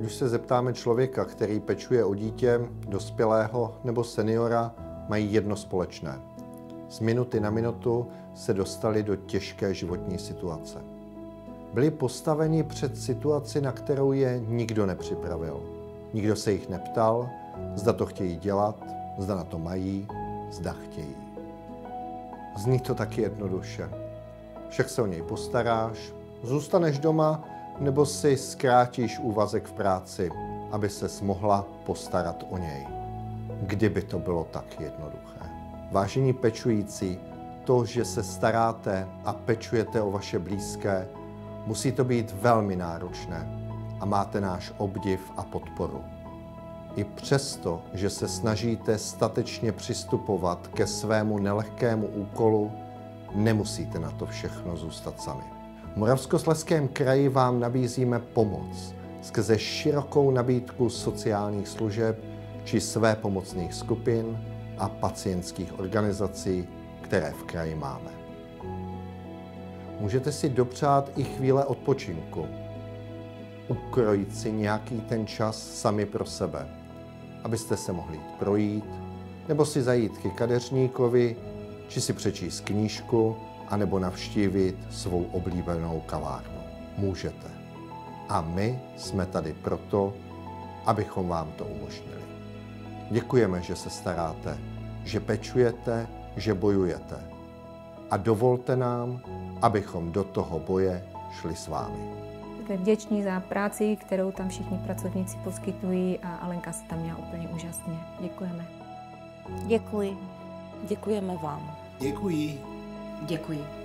Když se zeptáme člověka, který pečuje o dítě, dospělého nebo seniora, mají jedno společné. Z minuty na minutu se dostali do těžké životní situace. Byli postaveni před situaci, na kterou je nikdo nepřipravil. Nikdo se jich neptal, zda to chtějí dělat, zda na to mají, zda chtějí. Zní to taky jednoduše. Však se o něj postaráš, zůstaneš doma nebo si zkrátíš úvazek v práci, aby ses mohla postarat o něj. Kdyby to bylo tak jednoduché. Vážení pečující, to, že se staráte a pečujete o vaše blízké, musí to být velmi náročné a máte náš obdiv a podporu. I přesto, že se snažíte statečně přistupovat ke svému nelehkému úkolu, nemusíte na to všechno zůstat sami. V Moravskoslezském kraji vám nabízíme pomoc skrze širokou nabídku sociálních služeb či své pomocných skupin a pacientských organizací, které v kraji máme. Můžete si dopřát i chvíle odpočinku, ukrojit si nějaký ten čas sami pro sebe, abyste se mohli jít projít, nebo si zajít ke kadeřníkovi, či si přečíst knížku, anebo navštívit svou oblíbenou kavárnu. Můžete. A my jsme tady proto, abychom vám to umožnili. Děkujeme, že se staráte, že pečujete, že bojujete. A dovolte nám, abychom do toho boje šli s vámi. Také vděční za práci, kterou tam všichni pracovníci poskytují a Alenka se tam měla úplně úžasně. Děkujeme. Děkuji. Děkujeme vám. Děkuji. Děkuji.